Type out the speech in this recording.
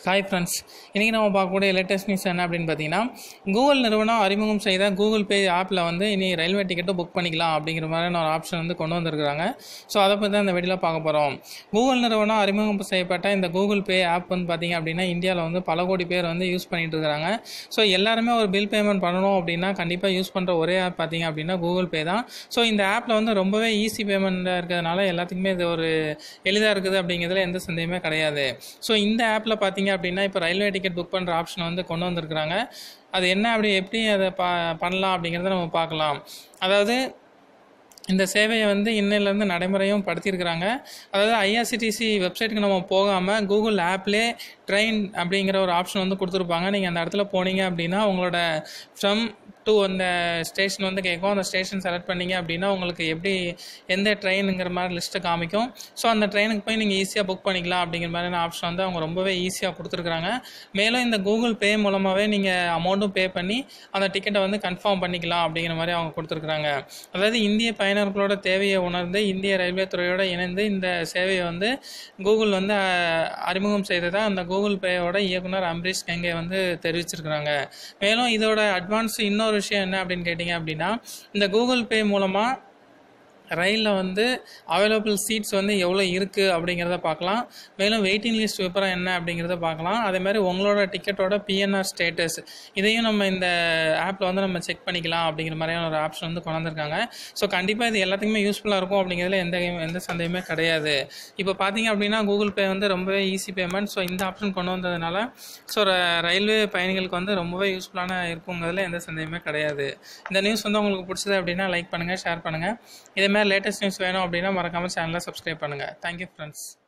Hi friends, இன்றைக்கி நம்ம பார்க்கக்கூடிய லேட்டஸ்ட் நியூஸ் என்ன அப்படின்னு பார்த்தீங்கன்னா, கூகுள் நிறுவனம் அறிமுகம் செய்த கூகுள் பே ஆப்பில் வந்து இனி ரயில்வே டிக்கெட்டும் புக் பண்ணிக்கலாம் அப்படிங்கிற மாதிரியான ஒரு ஆப்ஷன் வந்து கொண்டு வந்திருக்கிறாங்க. ஸோ அதை பற்றி தான் இந்த வீடியோவில் பார்க்க போகிறோம். கூகுள் நிறுவனம் அறிமுகம் செய்யப்பட்ட இந்த கூகுள் பே ஆப் வந்து பார்த்திங்க அப்படின்னா இந்தியாவில் வந்து பல கோடி பேர் வந்து யூஸ் பண்ணிகிட்டு இருக்கிறாங்க. ஸோ எல்லாருமே ஒரு பில் பேமெண்ட் பண்ணணும் அப்படின்னா கண்டிப்பாக யூஸ் பண்ணுற ஒரே ஆப் பார்த்திங்க அப்படின்னா கூகுள் பே தான். ஸோ இந்த ஆப்பில் வந்து ரொம்பவே ஈஸி பேமெண்ட்டாக இருக்கிறதுனால எல்லாத்துக்குமே இது ஒரு எளிதாக இருக்குது அப்படிங்கிறதுல எந்த சந்தேகமே கிடையாது. ஸோ இந்த ஆப்பில் பார்த்திங்க அப்படின்னா இப்போ ரயில்வே டிக்கெட் புக் பண்ணுற ஆப்ஷன் வந்து கொண்டு வந்திருக்கிறாங்க. அது என்ன எப்படி அதை பண்ணலாம் அப்படிங்கிறத நம்ம பார்க்கலாம். அதாவது இந்த சேவையை வந்து இன்னிலேருந்து நடைமுறையும் படுத்தியிருக்கிறாங்க. அதாவது IRCTC வெப்சைட்டுக்கு நம்ம போகாமல் கூகுள் ஆப்லேயே ட்ரெயின் அப்படிங்கிற ஒரு ஆப்ஷன் வந்து கொடுத்துருப்பாங்க. நீங்கள் அந்த இடத்துல போனீங்க அப்படின்னா உங்களோட ஃப்ரம் டு அந்த ஸ்டேஷன் வந்து கேட்கும். அந்த ஸ்டேஷன் செலக்ட் பண்ணிங்க அப்படின்னா உங்களுக்கு எப்படி எந்த ட்ரெயினுங்கிற மாதிரி லிஸ்ட்டை காமிக்கும். ஸோ அந்த ட்ரெயினுக்கு போய் நீங்கள் ஈஸியாக புக் பண்ணிக்கலாம் அப்படிங்கிற மாதிரியான ஆப்ஷன் வந்து அவங்க ரொம்பவே ஈஸியாக கொடுத்துருக்குறாங்க. மேலும் இந்த கூகுள் பே மூலமாகவே நீங்கள் அமௌண்ட்டும் பே பண்ணி அந்த டிக்கெட்டை வந்து கன்ஃபார்ம் பண்ணிக்கலாம் அப்படிங்கிற மாதிரி அவங்க கொடுத்துருக்குறாங்க. அதாவது இந்திய பயனர்களோட தேவையை உணர்ந்து இந்திய ரயில்வே துறையோடு இணைந்து இந்த சேவையை வந்து கூகுள் வந்து அறிமுகம் செய்ததாக அந்த கூகுள் பேயோட இயக்குனர் அம்பரீஷ் கெங்கே வந்து தெரிவிச்சிருக்கிறாங்க. மேலும் இதோட அட்வான்ஸ் இன்னொரு விஷயம் என்ன அப்படின்னு கேட்டிங்க அப்படின்னா, இந்த கூகுள் பே மூலமாக ரயிலில் வந்து அவைலபிள் சீட்ஸ் வந்து எவ்வளோ இருக்குது அப்படிங்கிறத பார்க்கலாம். மேலும் வெயிட்டிங் லிஸ்ட் விவரம் என்ன அப்படிங்கிறத பார்க்கலாம். அதேமாதிரி உங்களோட டிக்கெட்டோட PNR ஸ்டேட்டஸ் இதையும் நம்ம இந்த ஆப்பில் வந்து நம்ம செக் பண்ணிக்கலாம் அப்படிங்கிற மாதிரியான ஒரு ஆப்ஷன் வந்து கொண்டு வந்திருக்காங்க. ஸோ கண்டிப்பாக இது எல்லாத்துக்குமே யூஸ்ஃபுல்லாக இருக்கும் அப்படிங்கிறதுல எந்த சந்தேகமே கிடையாது. இப்போ பார்த்தீங்க அப்படின்னா கூகுள் பே வந்து ரொம்பவே ஈஸி பேமெண்ட். ஸோ இந்த ஆப்ஷன் கொண்டு வந்ததுனால ஸோ ரயில்வே பயணிகளுக்கு வந்து ரொம்பவே யூஸ்ஃபுல்லான இருக்குங்கிறதுல எந்த சந்தேகமே கிடையாது. இந்த நியூஸ் வந்து உங்களுக்கு பிடிச்சது அப்படின்னா லைக் பண்ணுங்கள், ஷேர் பண்ணுங்கள். இதே லேட்டஸ்ட் நியூஸ் வேணும் அப்படின்னா மறக்காமல் சேனலை சப்ஸ்கிரைப் பண்ணுங்கள். Thank you friends.